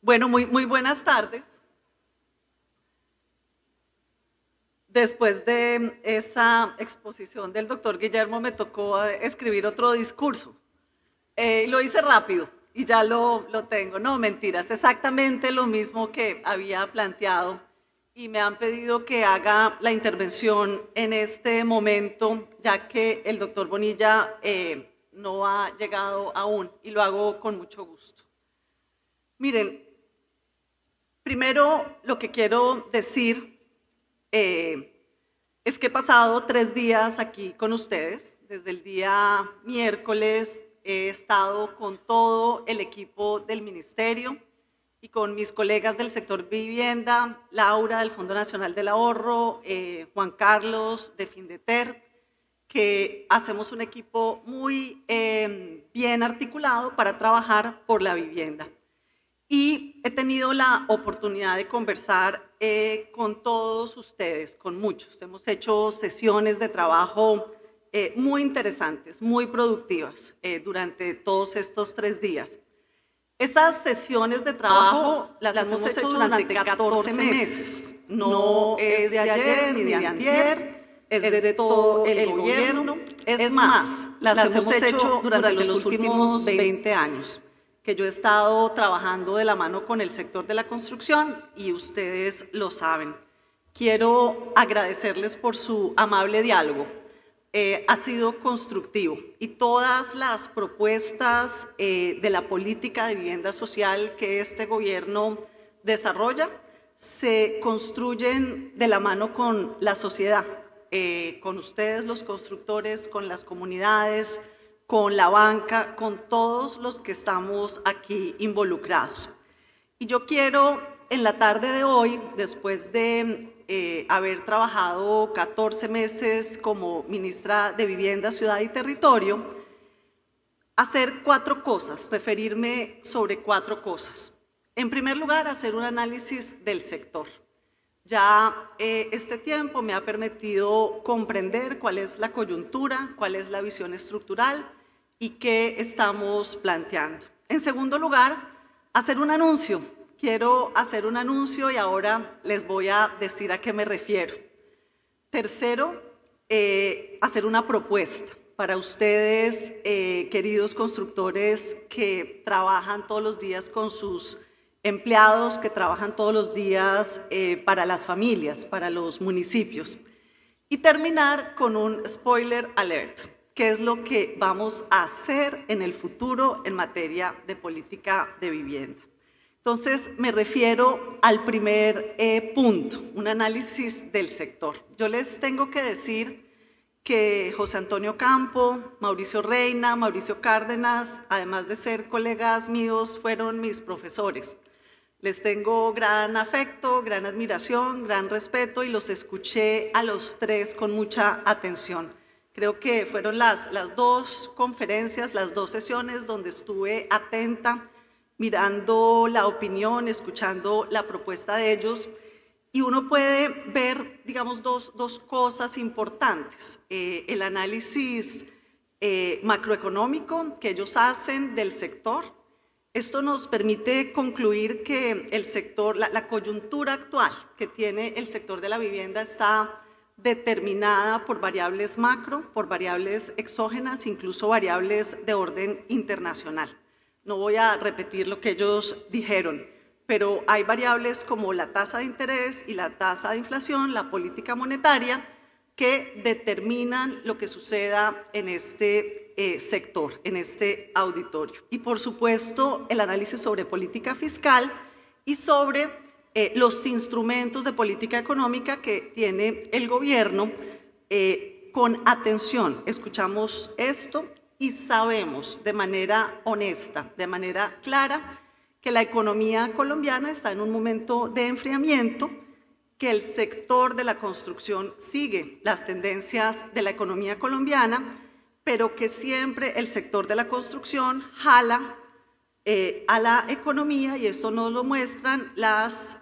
Bueno, muy buenas tardes. Después de esa exposición del doctor Guillermo me tocó escribir otro discurso. Lo hice rápido y ya lo tengo. No, mentiras, exactamente lo mismo que había planteado y me han pedido que haga la intervención en este momento, ya que el doctor Bonilla no ha llegado aún y lo hago con mucho gusto. Miren, primero lo que quiero decir es que he pasado 3 días aquí con ustedes. Desde el día miércoles he estado con todo el equipo del ministerio y con mis colegas del sector vivienda, Laura del Fondo Nacional del Ahorro, Juan Carlos de Findeter, que hacemos un equipo muy bien articulado para trabajar por la vivienda. Y he tenido la oportunidad de conversar con todos ustedes, con muchos. Hemos hecho sesiones de trabajo muy interesantes, muy productivas durante todos estos 3 días. Estas sesiones de trabajo las hemos hecho durante 14 meses. No es de ayer ni de antier, es de todo el gobierno. Es más, las hemos hecho durante los últimos 20 años. Que yo he estado trabajando de la mano con el sector de la construcción y ustedes lo saben. Quiero agradecerles por su amable diálogo. Ha sido constructivo y todas las propuestas de la política de vivienda social que este gobierno desarrolla se construyen de la mano con la sociedad, con ustedes los constructores, con las comunidades, con la banca, con todos los que estamos aquí involucrados. Y yo quiero, en la tarde de hoy, después de haber trabajado 14 meses como ministra de Vivienda, Ciudad y Territorio, hacer 4 cosas, referirme sobre 4 cosas. En primer lugar, hacer un análisis del sector. Ya este tiempo me ha permitido comprender cuál es la coyuntura, cuál es la visión estructural y qué estamos planteando. En segundo lugar, hacer un anuncio. Quiero hacer un anuncio y ahora les voy a decir a qué me refiero. Tercero, hacer una propuesta para ustedes, queridos constructores que trabajan todos los días con sus empleados, que trabajan todos los días para las familias, para los municipios. Y terminar con un spoiler alert. ¿Qué es lo que vamos a hacer en el futuro en materia de política de vivienda? Entonces, me refiero al primer punto, un análisis del sector. Yo les tengo que decir que José Antonio Campo, Mauricio Reina, Mauricio Cárdenas, además de ser colegas míos, fueron mis profesores. Les tengo gran afecto, gran admiración, gran respeto y los escuché a los 3 con mucha atención. Creo que fueron las 2 conferencias, las 2 sesiones donde estuve atenta, mirando la opinión, escuchando la propuesta de ellos, y uno puede ver, digamos, dos cosas importantes. El análisis macroeconómico que ellos hacen del sector. Esto nos permite concluir que el sector, la coyuntura actual que tiene el sector de la vivienda está determinada por variables macro, por variables exógenas, incluso variables de orden internacional. No voy a repetir lo que ellos dijeron, pero hay variables como la tasa de interés y la tasa de inflación, la política monetaria, que determinan lo que suceda en este sector, en este auditorio. Y por supuesto, el análisis sobre política fiscal y sobre los instrumentos de política económica que tiene el gobierno. Con atención escuchamos esto y sabemos de manera honesta, de manera clara, que la economía colombiana está en un momento de enfriamiento, que el sector de la construcción sigue las tendencias de la economía colombiana, pero que siempre el sector de la construcción jala a la economía, y esto nos lo muestran las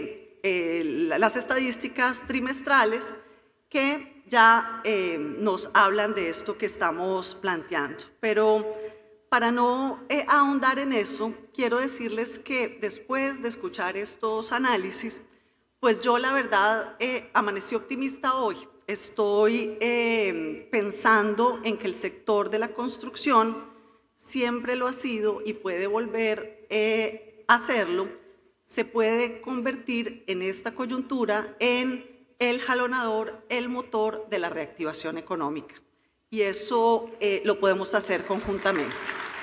estadísticas trimestrales que ya nos hablan de esto que estamos planteando. Pero Para no ahondar en eso, quiero decirles que después de escuchar estos análisis, pues yo la verdad amanecí optimista hoy. Estoy pensando en que el sector de la construcción siempre lo ha sido y puede volver a hacerlo, se puede convertir en esta coyuntura en el jalonador, el motor de la reactivación económica. Y eso lo podemos hacer conjuntamente.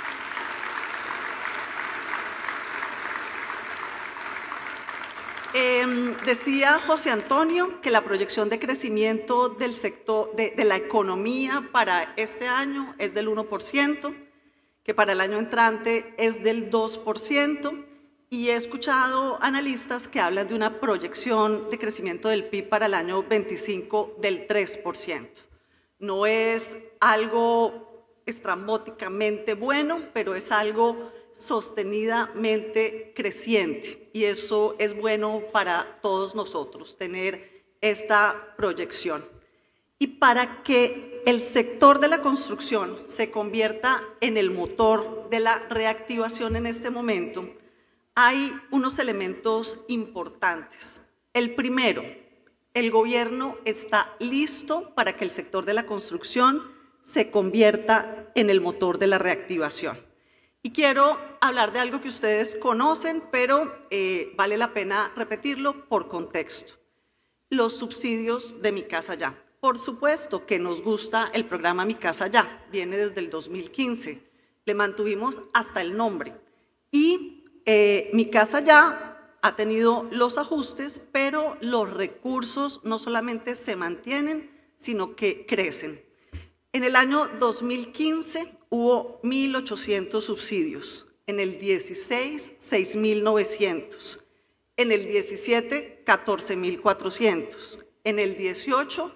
Decía José Antonio que la proyección de crecimiento del sector de la economía para este año es del 1%, que para el año entrante es del 2%, y he escuchado analistas que hablan de una proyección de crecimiento del PIB para el año 25 del 3%. No es algo estrambóticamente bueno, pero es algo sostenidamente creciente, y eso es bueno para todos nosotros, tener esta proyección. Y para que el sector de la construcción se convierta en el motor de la reactivación en este momento, hay unos elementos importantes. El primero, el gobierno está listo para que el sector de la construcción se convierta en el motor de la reactivación. Y quiero hablar de algo que ustedes conocen, pero vale la pena repetirlo por contexto. Los subsidios de Mi Casa Ya. Por supuesto que nos gusta el programa Mi Casa Ya, viene desde el 2015, le mantuvimos hasta el nombre. Y Mi Casa Ya ha tenido los ajustes, pero los recursos no solamente se mantienen, sino que crecen. En el año 2015 hubo 1.800 subsidios, en el 16, 6.900, en el 17, 14.400, en el 18,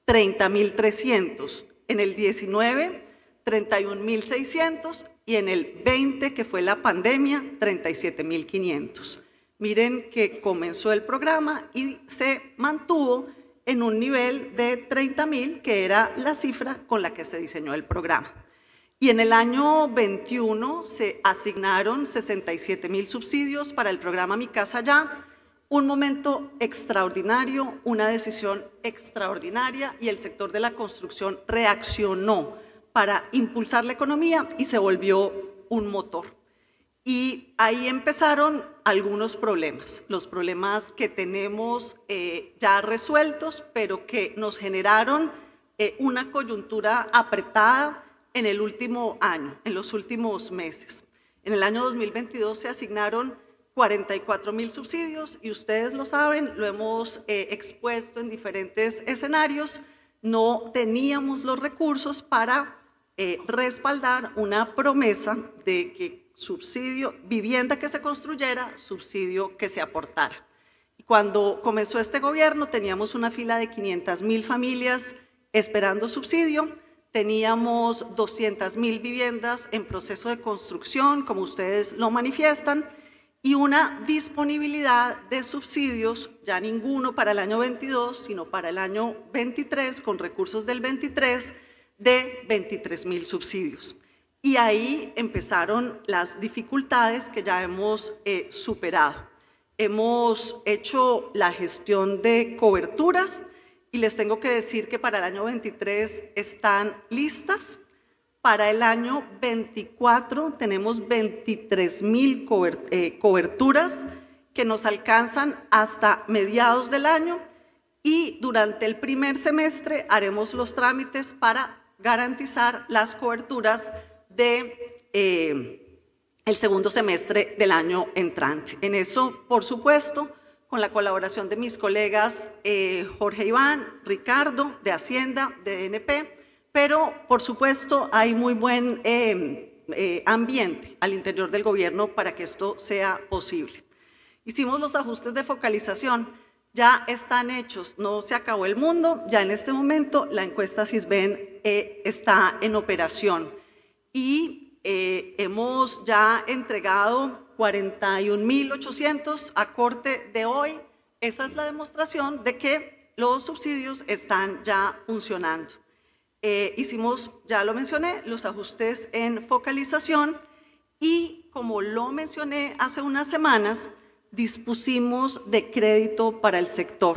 30.300, en el 19, 31.600 y en el 20, que fue la pandemia, 37.500. Miren que comenzó el programa y se mantuvo en un nivel de 30.000, que era la cifra con la que se diseñó el programa. Y en el año 21 se asignaron 67.000 subsidios para el programa Mi Casa Ya, un momento extraordinario, una decisión extraordinaria, y el sector de la construcción reaccionó para impulsar la economía y se volvió un motor. Y ahí empezaron algunos problemas, los problemas que tenemos ya resueltos, pero que nos generaron una coyuntura apretada en el último año, en los últimos meses. En el año 2022 se asignaron 44.000 subsidios y ustedes lo saben, lo hemos expuesto en diferentes escenarios. No teníamos los recursos para respaldar una promesa de que subsidio, vivienda que se construyera, subsidio que se aportara. Y cuando comenzó este gobierno teníamos una fila de 500.000 familias esperando subsidio, teníamos 200.000 viviendas en proceso de construcción, como ustedes lo manifiestan, y una disponibilidad de subsidios, ya ninguno para el año 22, sino para el año 23, con recursos del 23, de 23.000 subsidios. Y ahí empezaron las dificultades que ya hemos superado. Hemos hecho la gestión de coberturas y les tengo que decir que para el año 23 están listas. Para el año 24 tenemos 23.000 coberturas que nos alcanzan hasta mediados del año, y durante el primer semestre haremos los trámites para garantizar las coberturas de el segundo semestre del año entrante. En eso, por supuesto, con la colaboración de mis colegas Jorge Iván, Ricardo, de Hacienda, de DNP, pero por supuesto hay muy buen ambiente al interior del gobierno para que esto sea posible. Hicimos los ajustes de focalización, ya están hechos, no se acabó el mundo, ya en este momento la encuesta Sisbén está en operación y hemos ya entregado 41.800 a corte de hoy. Esa es la demostración de que los subsidios están ya funcionando. Hicimos, ya lo mencioné, los ajustes en focalización y, como lo mencioné hace unas semanas, dispusimos de crédito para el sector,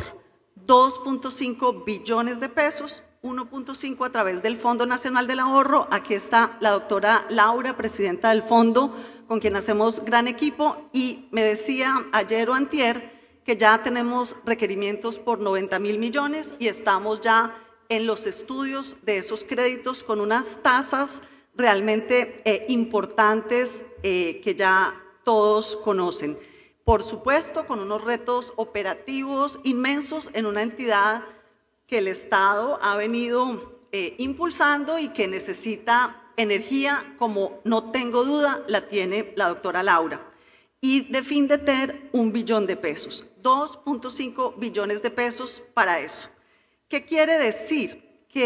2.5 billones de pesos, 1.5 a través del Fondo Nacional del Ahorro. Aquí está la doctora Laura, presidenta del fondo, con quien hacemos gran equipo, y me decía ayer o antier que ya tenemos requerimientos por 90.000 millones y estamos ya en los estudios de esos créditos con unas tasas realmente importantes que ya todos conocen. Por supuesto, con unos retos operativos inmensos en una entidad que el Estado ha venido impulsando y que necesita energía, como no tengo duda la tiene la doctora Laura. Y de Findeter, 1 billón de pesos, 2.5 billones de pesos para eso. ¿Qué quiere decir?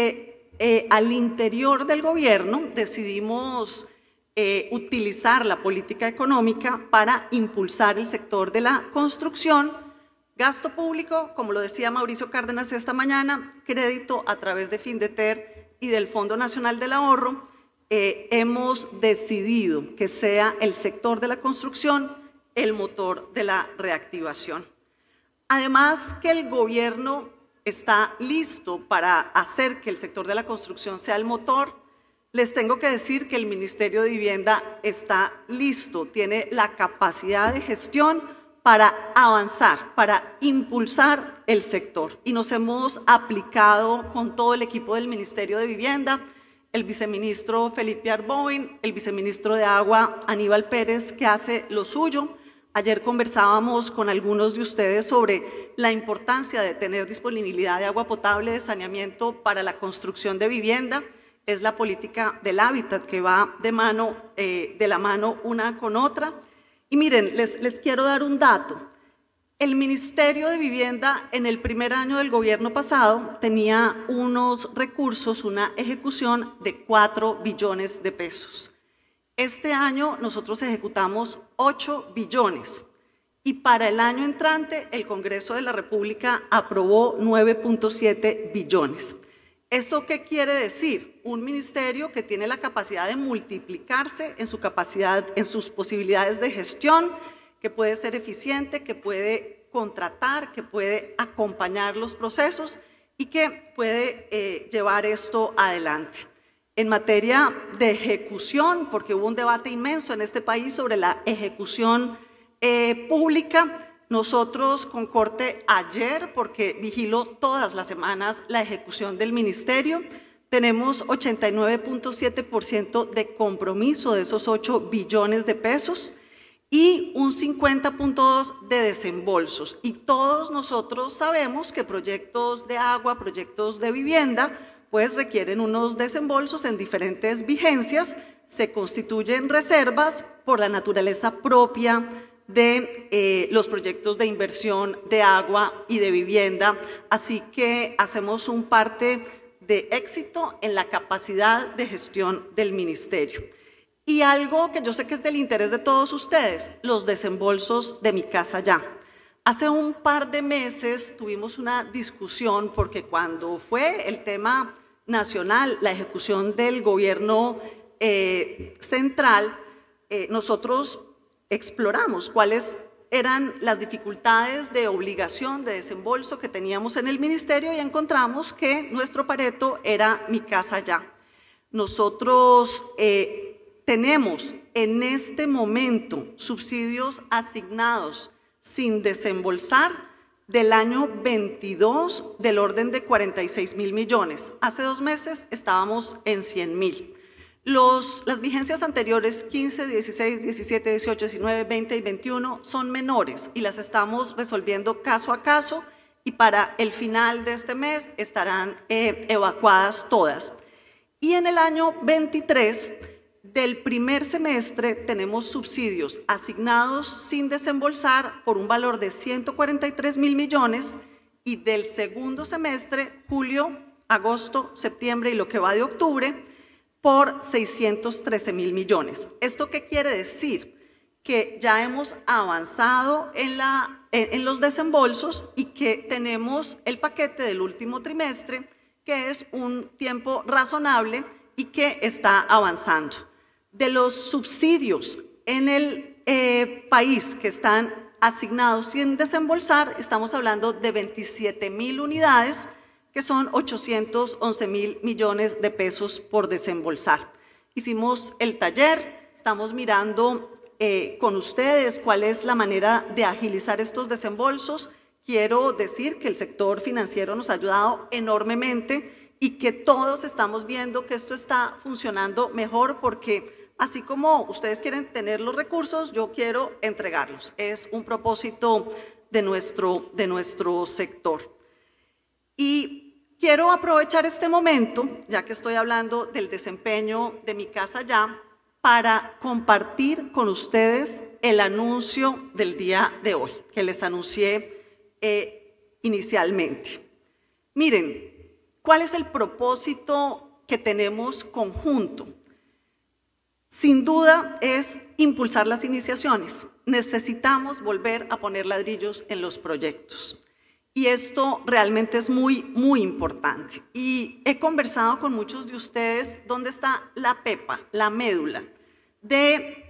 Que al interior del gobierno decidimos utilizar la política económica para impulsar el sector de la construcción, gasto público, como lo decía Mauricio Cárdenas esta mañana, crédito a través de Findeter y del Fondo Nacional del Ahorro. Hemos decidido que sea el sector de la construcción el motor de la reactivación. Además, que el gobierno está listo para hacer que el sector de la construcción sea el motor, les tengo que decir que el Ministerio de Vivienda está listo, tiene la capacidad de gestión para avanzar, para impulsar el sector. Y nos hemos aplicado con todo el equipo del Ministerio de Vivienda, el viceministro Felipe Arboin, el viceministro de Agua Aníbal Pérez, que hace lo suyo. Ayer conversábamos con algunos de ustedes sobre la importancia de tener disponibilidad de agua potable, de saneamiento para la construcción de vivienda. Es la política del hábitat que va de la mano una con otra. Y miren, les quiero dar un dato. El Ministerio de Vivienda en el primer año del gobierno pasado tenía unos recursos, una ejecución de 4 billones de pesos. Este año nosotros ejecutamos 8 billones y para el año entrante el Congreso de la República aprobó 9.7 billones. ¿Esto qué quiere decir? Un ministerio que tiene la capacidad de multiplicarse en su capacidad, en sus posibilidades de gestión, que puede ser eficiente, que puede contratar, que puede acompañar los procesos y que puede llevar esto adelante. En materia de ejecución, porque hubo un debate inmenso en este país sobre la ejecución pública, nosotros con corte ayer, porque vigilo todas las semanas la ejecución del ministerio, tenemos 89.7% de compromiso de esos 8 billones de pesos y un 50.2% de desembolsos. Y todos nosotros sabemos que proyectos de agua, proyectos de vivienda, pues requieren unos desembolsos en diferentes vigencias, se constituyen reservas por la naturaleza propia de los proyectos de inversión de agua y de vivienda, así que hacemos un parte de éxito en la capacidad de gestión del ministerio. Y algo que yo sé que es del interés de todos ustedes, los desembolsos de Mi Casa Ya. Hace un par de meses tuvimos una discusión porque cuando fue el tema nacional, la ejecución del gobierno central, nosotros exploramos cuáles eran las dificultades de obligación de desembolso que teníamos en el ministerio y encontramos que nuestro Pareto era Mi Casa Ya. Nosotros tenemos en este momento subsidios asignados sin desembolsar del año 22 del orden de 46.000 millones. Hace 2 meses estábamos en 100.000. Las vigencias anteriores 15, 16, 17, 18, 19, 20 y 21 son menores y las estamos resolviendo caso a caso y para el final de este mes estarán evacuadas todas. Y en el año 23, del primer semestre, tenemos subsidios asignados sin desembolsar por un valor de 143.000 millones y del segundo semestre, julio, agosto, septiembre y lo que va de octubre, por 613.000 millones. ¿Esto qué quiere decir? Que ya hemos avanzado en los desembolsos y que tenemos el paquete del último trimestre que es un tiempo razonable y que está avanzando. De los subsidios en el país que están asignados sin desembolsar, estamos hablando de 27.000 unidades, que son 811.000 millones de pesos por desembolsar. Hicimos el taller, estamos mirando con ustedes cuál es la manera de agilizar estos desembolsos. Quiero decir que el sector financiero nos ha ayudado enormemente y que todos estamos viendo que esto está funcionando mejor porque así como ustedes quieren tener los recursos, yo quiero entregarlos. Es un propósito de nuestro sector. Y quiero aprovechar este momento, ya que estoy hablando del desempeño de Mi Casa Ya, para compartir con ustedes el anuncio del día de hoy, que les anuncié inicialmente. Miren, ¿cuál es el propósito que tenemos conjunto? Sin duda es impulsar las iniciaciones. Necesitamos volver a poner ladrillos en los proyectos. Y esto realmente es muy, muy importante. Y he conversado con muchos de ustedes dónde está la pepa, la médula, de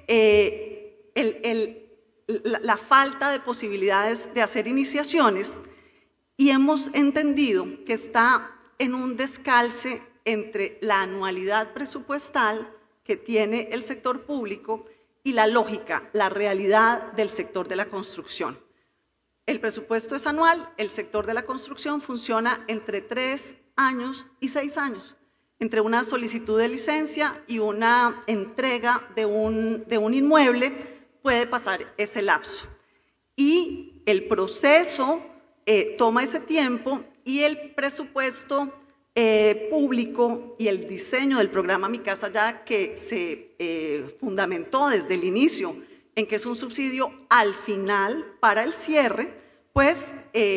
la falta de posibilidades de hacer iniciaciones, y hemos entendido que está en un descalce entre la anualidad presupuestal que tiene el sector público y la lógica, la realidad del sector de la construcción. El presupuesto es anual, el sector de la construcción funciona entre 3 años y 6 años, entre una solicitud de licencia y una entrega de un inmueble puede pasar ese lapso. Y el proceso toma ese tiempo y el presupuesto público y el diseño del programa Mi Casa Ya, que se fundamentó desde el inicio en que es un subsidio al final para el cierre, pues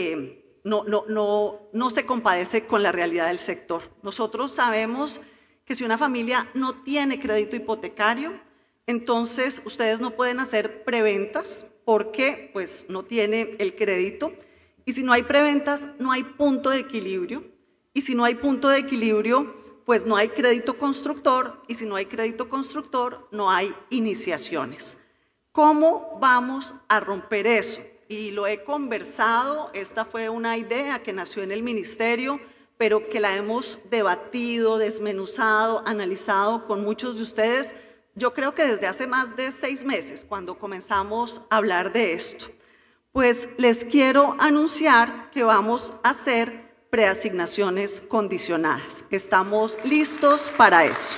no se compadece con la realidad del sector. Nosotros sabemos que si una familia no tiene crédito hipotecario, entonces ustedes no pueden hacer preventas porque pues no tiene el crédito, y si no hay preventas no hay punto de equilibrio, y si no hay punto de equilibrio pues no hay crédito constructor, y si no hay crédito constructor no hay iniciaciones. ¿Cómo vamos a romper eso? Y lo he conversado, esta fue una idea que nació en el ministerio, pero que la hemos debatido, desmenuzado, analizado con muchos de ustedes. Yo creo que desde hace más de 6 meses, cuando comenzamos a hablar de esto, pues les quiero anunciar que vamos a hacer preasignaciones condicionadas. Estamos listos para eso.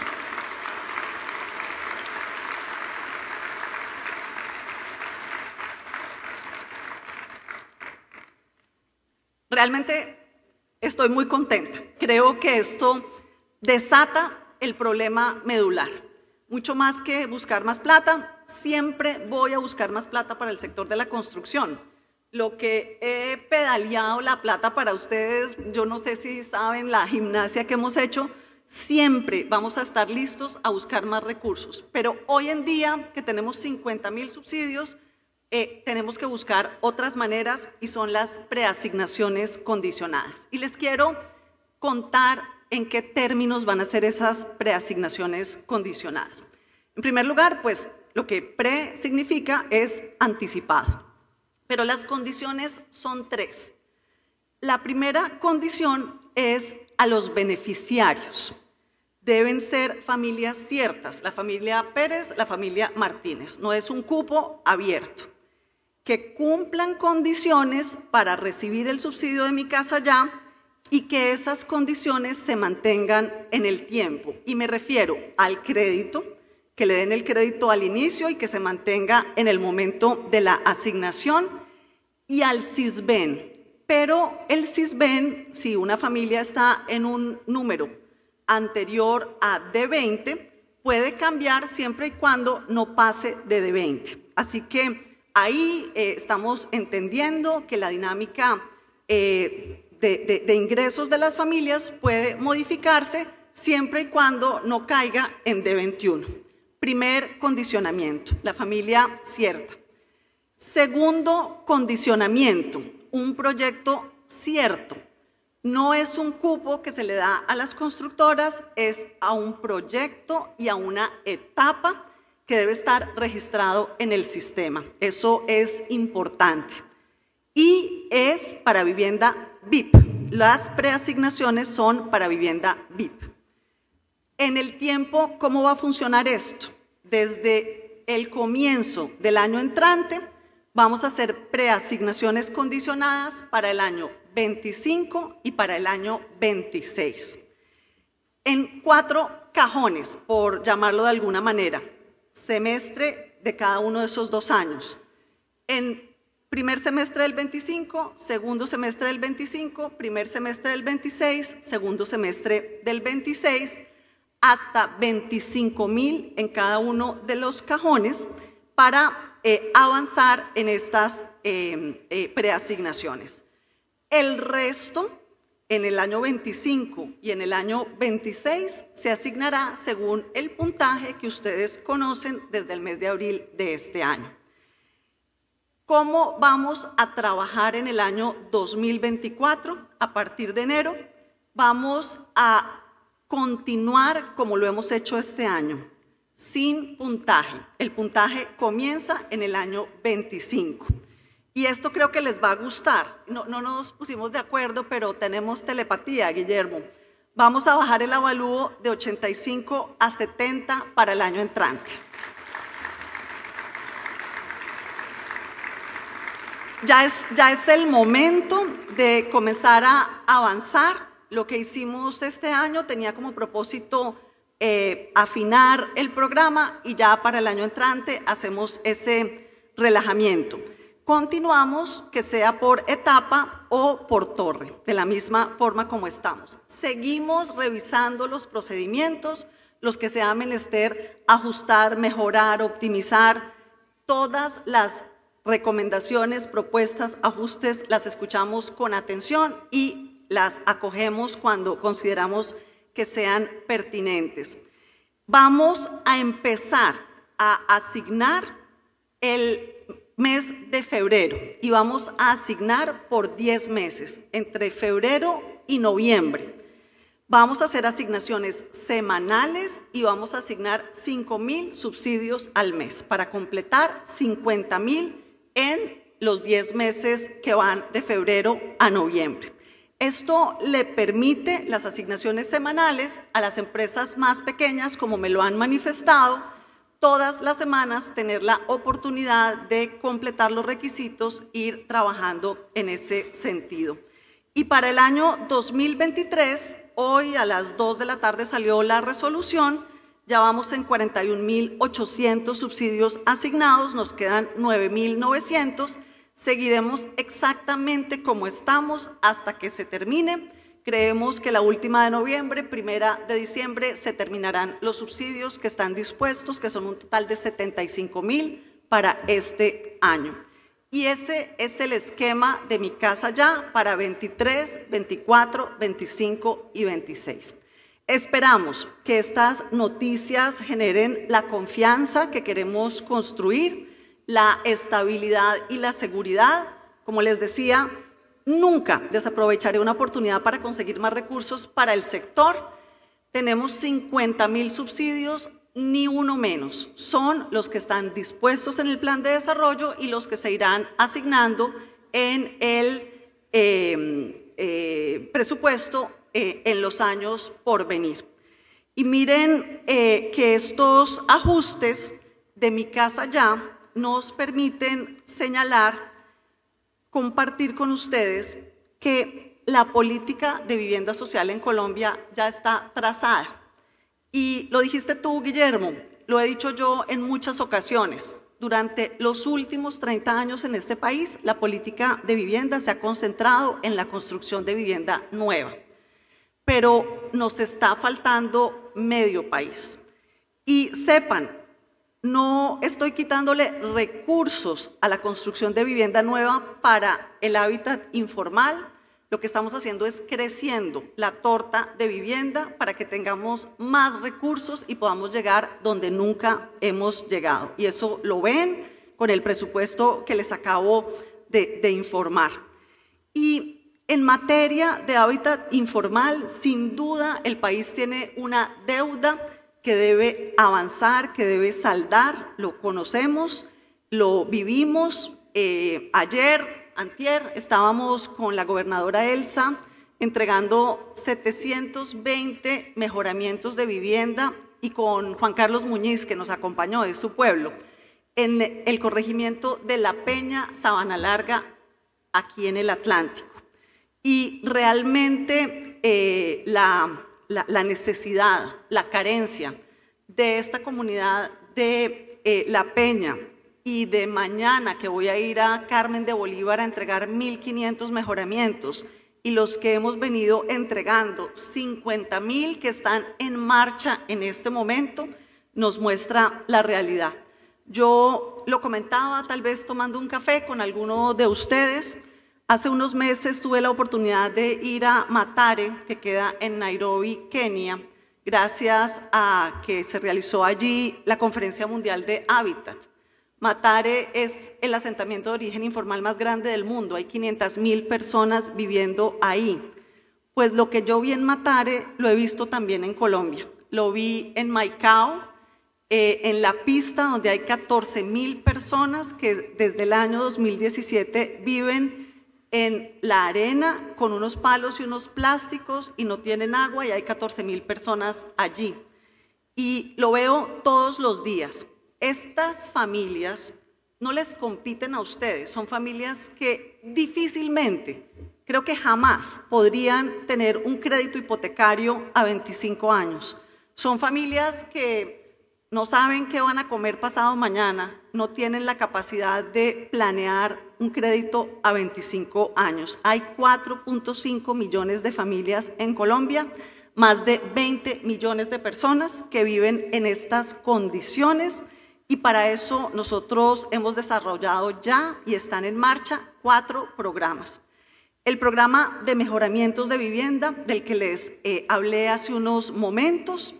Realmente estoy muy contenta. Creo que esto desata el problema medular. Mucho más que buscar más plata, siempre voy a buscar más plata para el sector de la construcción. Lo que he pedaleado la plata para ustedes, yo no sé si saben la gimnasia que hemos hecho, siempre vamos a estar listos a buscar más recursos. Pero hoy en día, que tenemos 50.000 subsidios, tenemos que buscar otras maneras y son las preasignaciones condicionadas. Y les quiero contar en qué términos van a ser esas preasignaciones condicionadas. En primer lugar, pues lo que pre significa es anticipado, pero las condiciones son 3. La primera condición es a los beneficiarios. Deben ser familias ciertas, la familia Pérez, la familia Martínez, no es un cupo abierto. Que cumplan condiciones para recibir el subsidio de Mi Casa Ya y que esas condiciones se mantengan en el tiempo. Y me refiero al crédito, que le den el crédito al inicio y que se mantenga en el momento de la asignación, y al Sisbén. Pero el Sisbén, si una familia está en un número anterior a D20, puede cambiar siempre y cuando no pase de D20. Así que ahí estamos entendiendo que la dinámica de ingresos de las familias puede modificarse siempre y cuando no caiga en D21. Primer condicionamiento, la familia cierta. Segundo condicionamiento, un proyecto cierto. No es un cupo que se le da a las constructoras, es a un proyecto y a una etapa que debe estar registrado en el sistema. Eso es importante. Y es para vivienda VIP. Las preasignaciones son para vivienda VIP. En el tiempo, ¿cómo va a funcionar esto? Desde el comienzo del año entrante, vamos a hacer preasignaciones condicionadas para el año 25 y para el año 26. En 4 cajones, por llamarlo de alguna manera, semestre de cada uno de esos 2 años. En primer semestre del 25, segundo semestre del 25, primer semestre del 26, segundo semestre del 26, hasta 25.000 en cada uno de los cajones para avanzar en estas preasignaciones. El resto, en el año 25 y en el año 26, se asignará según el puntaje que ustedes conocen desde el mes de abril de este año. ¿Cómo vamos a trabajar en el año 2024? A partir de enero, vamos a continuar como lo hemos hecho este año, sin puntaje. El puntaje comienza en el año 25. Y esto creo que les va a gustar. No nos pusimos de acuerdo, pero tenemos telepatía, Guillermo. Vamos a bajar el avalúo de 85 a 70 para el año entrante. Ya es el momento de comenzar a avanzar. Lo que hicimos este año tenía como propósito afinar el programa y ya para el año entrante hacemos ese relajamiento. Continuamos, que sea por etapa o por torre, de la misma forma como estamos. Seguimos revisando los procedimientos, los que sea menester ajustar, mejorar, optimizar. Todas las recomendaciones, propuestas, ajustes, las escuchamos con atención y las acogemos cuando consideramos que sean pertinentes. Vamos a empezar a asignar el mes de febrero y vamos a asignar por 10 meses, entre febrero y noviembre. Vamos a hacer asignaciones semanales y vamos a asignar 5.000 subsidios al mes para completar 50.000 en los 10 meses que van de febrero a noviembre. Esto le permite las asignaciones semanales a las empresas más pequeñas, como me lo han manifestado, todas las semanas tener la oportunidad de completar los requisitos e ir trabajando en ese sentido. Y para el año 2023, hoy a las 2 de la tarde salió la resolución, ya vamos en 41.800 subsidios asignados, nos quedan 9.900, seguiremos exactamente como estamos hasta que se termine. Creemos que la última de noviembre, primera de diciembre, se terminarán los subsidios que están dispuestos, que son un total de 75.000 para este año. Y ese es el esquema de Mi Casa Ya para 23, 24, 25 y 26. Esperamos que estas noticias generen la confianza que queremos construir, la estabilidad y la seguridad. Como les decía, nunca desaprovecharé una oportunidad para conseguir más recursos para el sector. Tenemos 50.000 subsidios, ni uno menos. Son los que están dispuestos en el plan de desarrollo y los que se irán asignando en el presupuesto en los años por venir. Y miren que estos ajustes de Mi Casa Ya nos permiten señalar, compartir con ustedes que la política de vivienda social en Colombia ya está trazada. Y lo dijiste tú, Guillermo, lo he dicho yo en muchas ocasiones. Durante los últimos 30 años en este país, la política de vivienda se ha concentrado en la construcción de vivienda nueva. Pero nos está faltando medio país. Y sepan, no estoy quitándole recursos a la construcción de vivienda nueva para el hábitat informal. Lo que estamos haciendo es creciendo la torta de vivienda para que tengamos más recursos y podamos llegar donde nunca hemos llegado. Y eso lo ven con el presupuesto que les acabo de informar. Y En materia de hábitat informal, sin duda el país tiene una deuda que debe avanzar, que debe saldar, lo conocemos, lo vivimos. Antier, estábamos con la gobernadora Elsa entregando 720 mejoramientos de vivienda y con Juan Carlos Muñiz, que nos acompañó de su pueblo, en el corregimiento de La Peña, Sabana Larga, aquí en el Atlántico. Y realmente la necesidad, la carencia de esta comunidad de La Peña y de mañana que voy a ir a Carmen de Bolívar a entregar 1.500 mejoramientos y los que hemos venido entregando, 50.000 que están en marcha en este momento, nos muestra la realidad. Yo lo comentaba tal vez tomando un café con alguno de ustedes. Hace unos meses tuve la oportunidad de ir a Matare, que queda en Nairobi, Kenia, gracias a que se realizó allí la Conferencia Mundial de Hábitat. Matare es el asentamiento de origen informal más grande del mundo, hay 500.000 personas viviendo ahí. Pues lo que yo vi en Matare lo he visto también en Colombia. Lo vi en Maicao, en la pista donde hay 14.000 personas que desde el año 2017 viven en la arena con unos palos y unos plásticos y no tienen agua y hay 14.000 personas allí. Y lo veo todos los días. Estas familias no les compiten a ustedes, son familias que difícilmente, creo que jamás podrían tener un crédito hipotecario a 25 años. Son familias que no saben qué van a comer pasado mañana, no tienen la capacidad de planear un crédito a 25 años. Hay 4.5 millones de familias en Colombia, más de 20 millones de personas que viven en estas condiciones y para eso nosotros hemos desarrollado ya y están en marcha 4 programas. El programa de mejoramientos de vivienda del que les hablé hace unos momentos,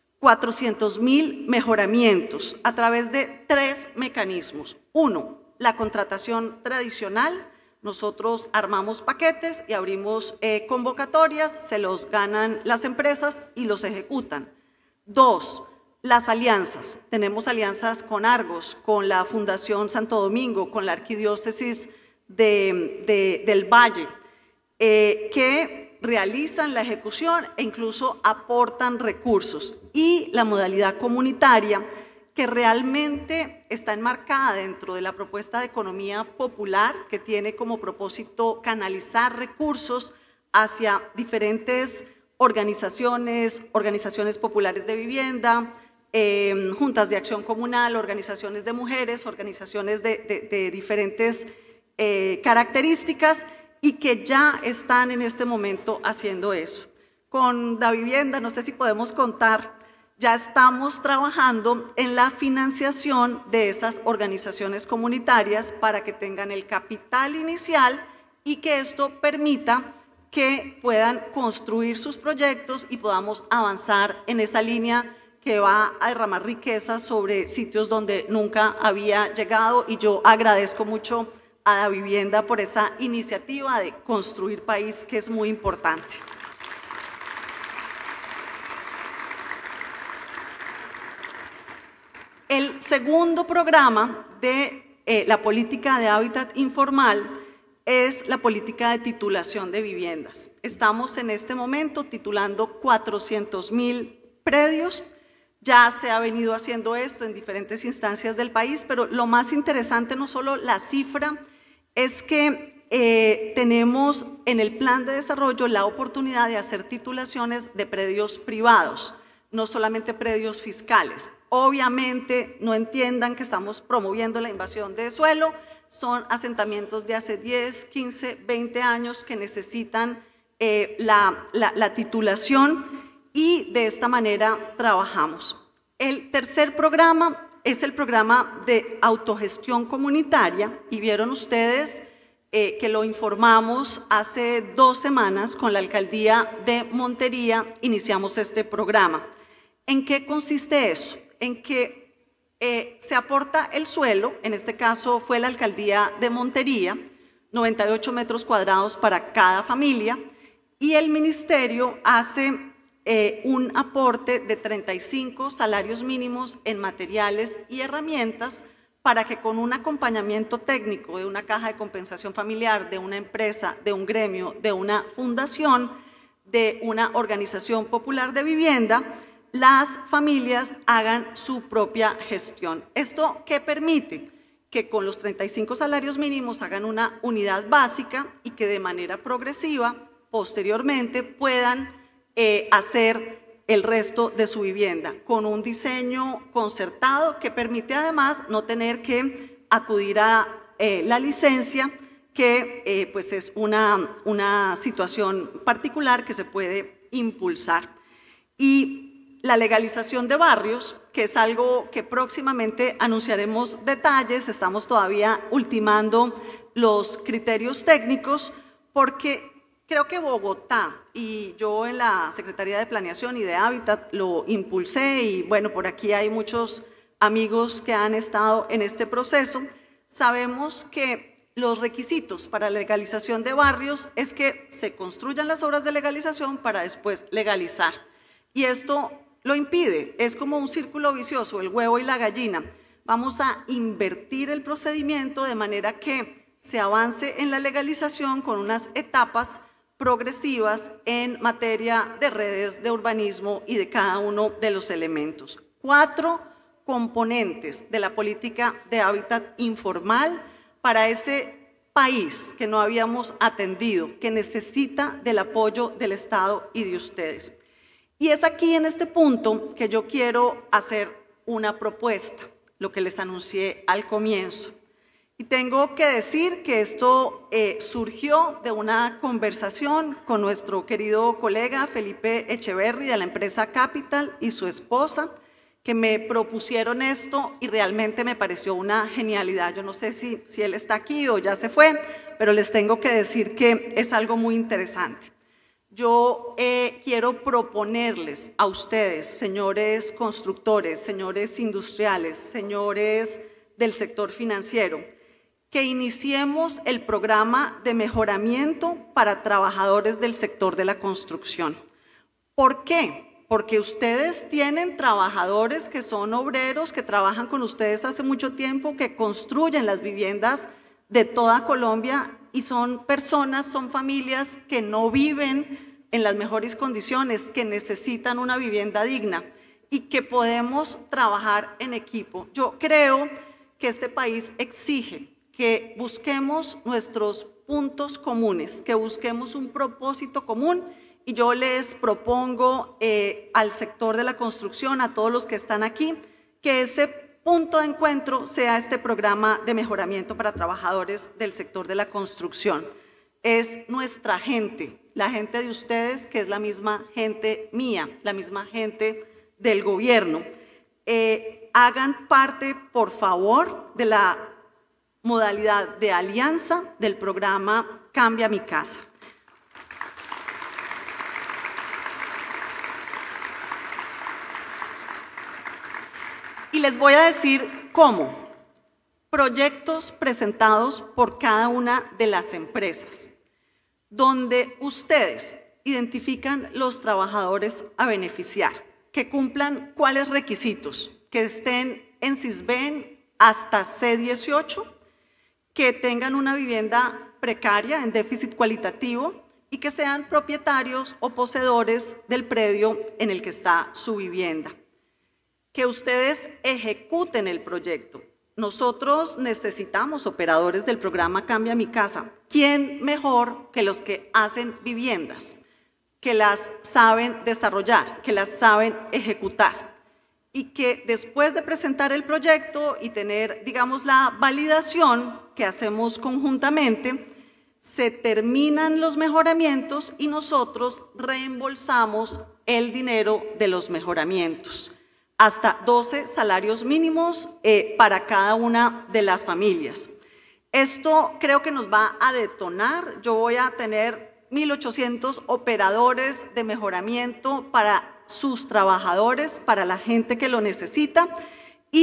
400.000 mejoramientos a través de 3 mecanismos. 1, la contratación tradicional. Nosotros armamos paquetes y abrimos convocatorias, se los ganan las empresas y los ejecutan. 2, las alianzas. Tenemos alianzas con Argos, con la Fundación Santo Domingo, con la Arquidiócesis del Valle, que realizan la ejecución e incluso aportan recursos. Y la modalidad comunitaria, que realmente está enmarcada dentro de la propuesta de economía popular, que tiene como propósito canalizar recursos hacia diferentes organizaciones populares de vivienda, juntas de acción comunal, organizaciones de mujeres, organizaciones de diferentes características, y que ya están en este momento haciendo eso. Con Davivienda, no sé si podemos contar, ya estamos trabajando en la financiación de esas organizaciones comunitarias para que tengan el capital inicial y que esto permita que puedan construir sus proyectos y podamos avanzar en esa línea que va a derramar riqueza sobre sitios donde nunca había llegado, y yo agradezco mucho a Davivienda por esa iniciativa de construir país que es muy importante. El segundo programa de la política de hábitat informal es la política de titulación de viviendas. Estamos en este momento titulando 400.000 predios. Ya se ha venido haciendo esto en diferentes instancias del país, pero lo más interesante no solo la cifra, es que tenemos en el plan de desarrollo la oportunidad de hacer titulaciones de predios privados, no solamente predios fiscales. Obviamente no entiendan que estamos promoviendo la invasión de suelo, son asentamientos de hace 10, 15, 20 años que necesitan la titulación y de esta manera trabajamos. El tercer programa es el programa de autogestión comunitaria y vieron ustedes que lo informamos hace 2 semanas con la alcaldía de Montería, iniciamos este programa. ¿En qué consiste eso? En que se aporta el suelo, en este caso fue la alcaldía de Montería, 98 metros cuadrados para cada familia, y el ministerio hace un aporte de 35 salarios mínimos en materiales y herramientas para que con un acompañamiento técnico de una caja de compensación familiar, de una empresa, de un gremio, de una fundación, de una organización popular de vivienda, las familias hagan su propia gestión. ¿Esto qué permite? Que con los 35 salarios mínimos hagan una unidad básica y que de manera progresiva, posteriormente, puedan hacer el resto de su vivienda con un diseño concertado que permite además no tener que acudir a la licencia, que pues es una situación particular que se puede impulsar. Y la legalización de barrios, que es algo que próximamente anunciaremos detalles, estamos todavía ultimando los criterios técnicos, porque creo que Bogotá, y yo en la Secretaría de Planeación y de Hábitat lo impulsé, y bueno, por aquí hay muchos amigos que han estado en este proceso, sabemos que los requisitos para la legalización de barrios es que se construyan las obras de legalización para después legalizar. Y esto lo impide, es como un círculo vicioso, el huevo y la gallina. Vamos a invertir el procedimiento de manera que se avance en la legalización con unas etapas progresivas en materia de redes, de urbanismo y de cada uno de los elementos. 4 componentes de la política de hábitat informal para ese país que no habíamos atendido, que necesita del apoyo del Estado y de ustedes. Y es aquí en este punto que yo quiero hacer una propuesta, lo que les anuncié al comienzo. Y tengo que decir que esto surgió de una conversación con nuestro querido colega Felipe Echeverry de la empresa Capital y su esposa, que me propusieron esto y realmente me pareció una genialidad. Yo no sé si él está aquí o ya se fue, pero les tengo que decir que es algo muy interesante. Yo quiero proponerles a ustedes, señores constructores, señores industriales, señores del sector financiero, que iniciemos el programa de mejoramiento para trabajadores del sector de la construcción. ¿Por qué? Porque ustedes tienen trabajadores que son obreros, que trabajan con ustedes hace mucho tiempo, que construyen las viviendas de toda Colombia y son personas, son familias que no viven en las mejores condiciones, que necesitan una vivienda digna y que podemos trabajar en equipo. Yo creo que este país exige que busquemos nuestros puntos comunes, que busquemos un propósito común, y yo les propongo al sector de la construcción, a todos los que están aquí, que ese punto de encuentro sea este programa de mejoramiento para trabajadores del sector de la construcción. Es nuestra gente, la gente de ustedes, que es la misma gente mía, la misma gente del gobierno. Hagan parte, por favor, de la modalidad de alianza del programa Cambia mi Casa. Y les voy a decir cómo. Proyectos presentados por cada una de las empresas, donde ustedes identifican los trabajadores a beneficiar, que cumplan cuáles requisitos, que estén en Sisbén hasta C18, que tengan una vivienda precaria en déficit cualitativo y que sean propietarios o poseedores del predio en el que está su vivienda. Que ustedes ejecuten el proyecto. Nosotros necesitamos operadores del programa Cambia mi Casa. ¿Quién mejor que los que hacen viviendas, que las saben desarrollar, que las saben ejecutar? Y que después de presentar el proyecto y tener, digamos, la validación que hacemos conjuntamente, se terminan los mejoramientos y nosotros reembolsamos el dinero de los mejoramientos. Hasta 12 salarios mínimos para cada una de las familias. Esto creo que nos va a detonar. Yo voy a tener 1.800 operadores de mejoramiento para sus trabajadores, para la gente que lo necesita, y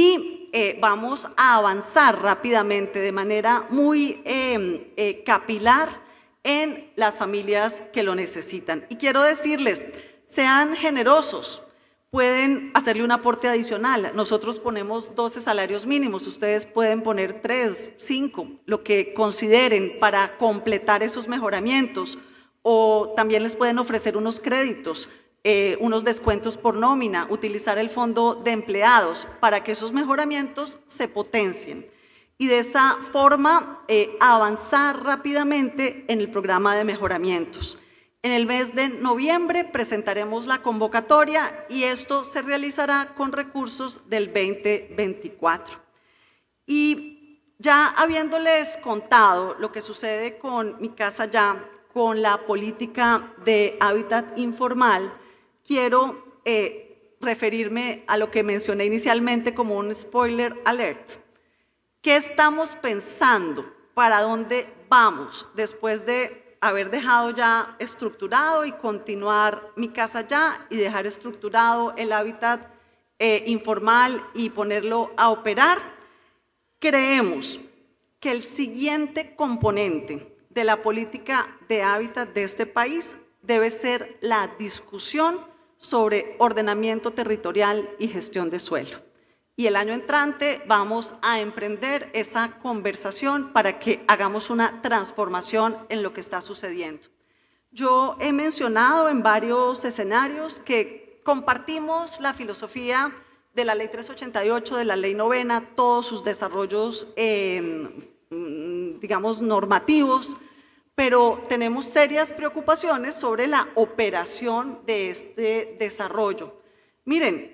vamos a avanzar rápidamente de manera muy capilar en las familias que lo necesitan. Y quiero decirles, sean generosos, pueden hacerle un aporte adicional. Nosotros ponemos 12 salarios mínimos, ustedes pueden poner 3, 5, lo que consideren para completar esos mejoramientos, o también les pueden ofrecer unos créditos, unos descuentos por nómina, utilizar el fondo de empleados para que esos mejoramientos se potencien y de esa forma avanzar rápidamente en el programa de mejoramientos. En el mes de noviembre presentaremos la convocatoria y esto se realizará con recursos del 2024. Y ya habiéndoles contado lo que sucede con Mi Casa Ya, con la política de hábitat informal, quiero referirme a lo que mencioné inicialmente como un spoiler alert. ¿Qué estamos pensando? ¿Para dónde vamos después de haber dejado ya estructurado y continuar Mi Casa Ya y dejar estructurado el hábitat informal y ponerlo a operar? Creemos que el siguiente componente de la política de hábitat de este país debe ser la discusión sobre ordenamiento territorial y gestión de suelo. Y el año entrante vamos a emprender esa conversación para que hagamos una transformación en lo que está sucediendo. Yo he mencionado en varios escenarios que compartimos la filosofía de la Ley 388, de la Ley 9ª, todos sus desarrollos, digamos, normativos, pero tenemos serias preocupaciones sobre la operación de este desarrollo. Miren,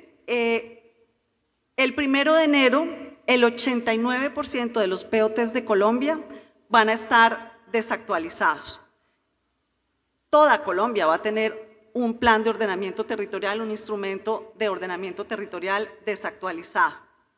el 1 de enero, el 89% de los POTs de Colombia van a estar desactualizados. Toda Colombia va a tener un plan de ordenamiento territorial, un instrumento de ordenamiento territorial desactualizado.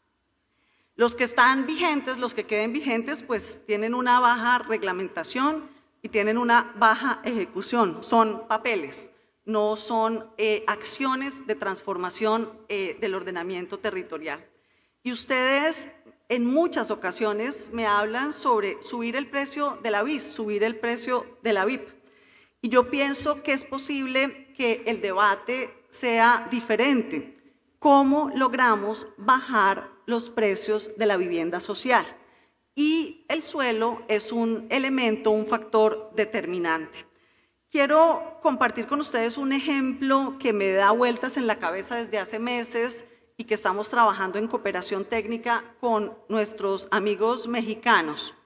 Los que están vigentes, los que queden vigentes, pues tienen una baja reglamentación y tienen una baja ejecución. Son papeles, no son acciones de transformación del ordenamiento territorial. Y ustedes en muchas ocasiones me hablan sobre subir el precio de la BIS, subir el precio de la VIP. Y yo pienso que es posible que el debate sea diferente. ¿Cómo logramos bajar los precios de la vivienda social? Y el suelo es un elemento, un factor determinante. Quiero compartir con ustedes un ejemplo que me da vueltas en la cabeza desde hace meses y que estamos trabajando en cooperación técnica con nuestros amigos mexicanos.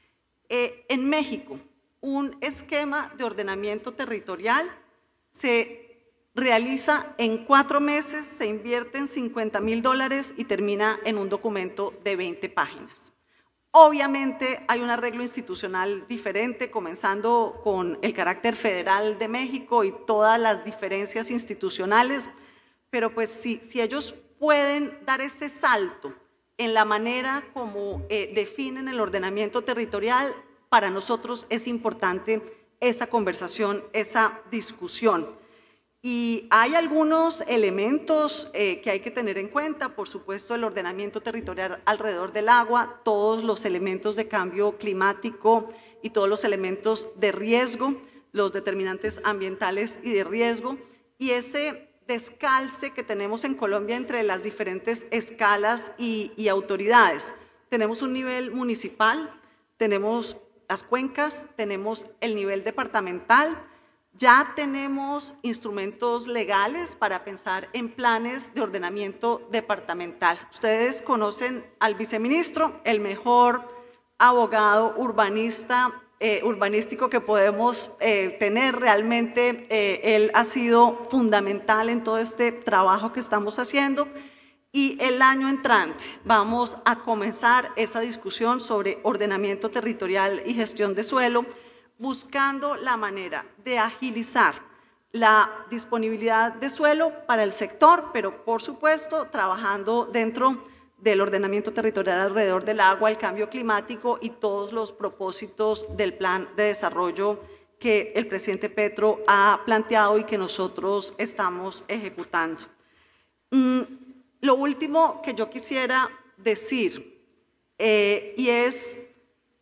En México, un esquema de ordenamiento territorial se realiza en 4 meses, se invierten $50.000 y termina en un documento de 20 páginas. Obviamente hay un arreglo institucional diferente, comenzando con el carácter federal de México y todas las diferencias institucionales, pero pues si ellos pueden dar ese salto en la manera como definen el ordenamiento territorial, para nosotros es importante esa conversación, esa discusión. Y hay algunos elementos que hay que tener en cuenta, por supuesto el ordenamiento territorial alrededor del agua, todos los elementos de cambio climático y todos los elementos de riesgo, los determinantes ambientales y de riesgo, y ese descalce que tenemos en Colombia entre las diferentes escalas y autoridades. Tenemos un nivel municipal, tenemos las cuencas, tenemos el nivel departamental. Ya tenemos instrumentos legales para pensar en planes de ordenamiento departamental. Ustedes conocen al viceministro, el mejor abogado urbanístico que podemos tener. Realmente él ha sido fundamental en todo este trabajo que estamos haciendo. Y el año entrante vamos a comenzar esa discusión sobre ordenamiento territorial y gestión de suelo, buscando la manera de agilizar la disponibilidad de suelo para el sector, pero por supuesto trabajando dentro del ordenamiento territorial alrededor del agua, el cambio climático y todos los propósitos del plan de desarrollo que el presidente Petro ha planteado y que nosotros estamos ejecutando. Lo último que yo quisiera decir, y es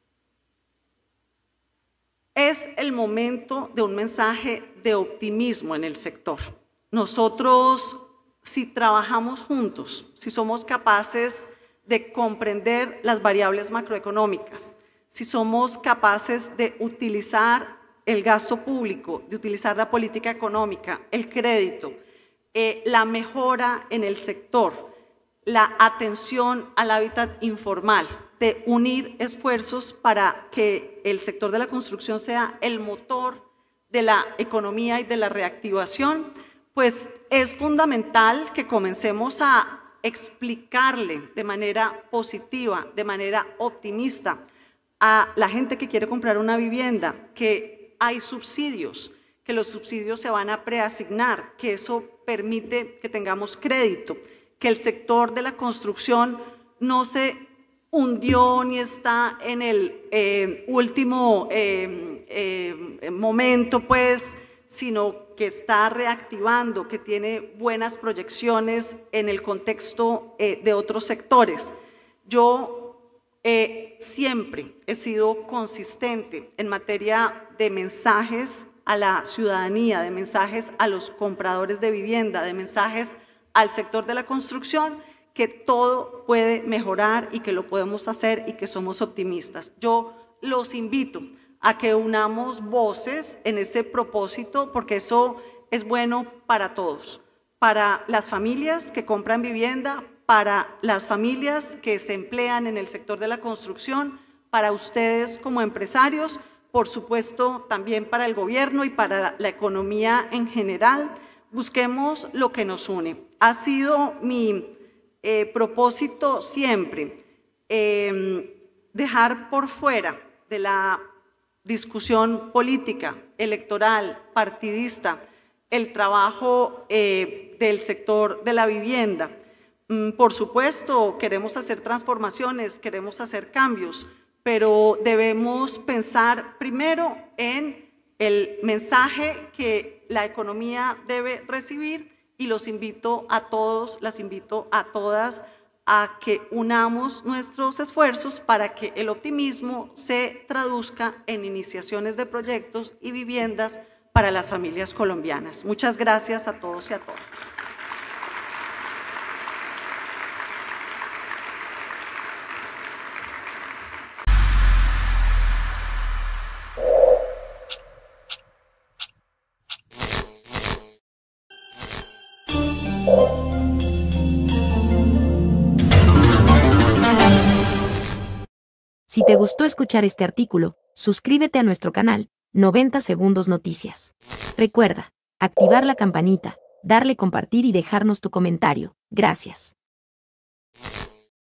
el momento de un mensaje de optimismo en el sector. Nosotros, si trabajamos juntos, si somos capaces de comprender las variables macroeconómicas, si somos capaces de utilizar el gasto público, de utilizar la política económica, el crédito, la mejora en el sector, la atención al hábitat informal, de unir esfuerzos para que el sector de la construcción sea el motor de la economía y de la reactivación, pues es fundamental que comencemos a explicarle de manera positiva, de manera optimista a la gente que quiere comprar una vivienda que hay subsidios, que los subsidios se van a preasignar, que eso permite que tengamos crédito, que el sector de la construcción no se hundió ni está en el último momento, pues, sino que está reactivando, que tiene buenas proyecciones en el contexto de otros sectores. Yo siempre he sido consistente en materia de mensajes a la ciudadanía, de mensajes a los compradores de vivienda, de mensajes al sector de la construcción, que todo puede mejorar y que lo podemos hacer y que somos optimistas. Yo los invito a que unamos voces en ese propósito, porque eso es bueno para todos, para las familias que compran vivienda, para las familias que se emplean en el sector de la construcción, para ustedes como empresarios, por supuesto también para el gobierno y para la economía en general. Busquemos lo que nos une. Ha sido mi propósito siempre dejar por fuera de la discusión política, electoral, partidista, el trabajo del sector de la vivienda. Por supuesto, queremos hacer transformaciones, queremos hacer cambios, pero debemos pensar primero en el mensaje que la economía debe recibir, y los invito a todos, las invito a todas a que unamos nuestros esfuerzos para que el optimismo se traduzca en iniciaciones de proyectos y viviendas para las familias colombianas. Muchas gracias a todos y a todas. Si te gustó escuchar este artículo, suscríbete a nuestro canal, 90 Segundos Noticias. Recuerda, activar la campanita, darle compartir y dejarnos tu comentario. Gracias.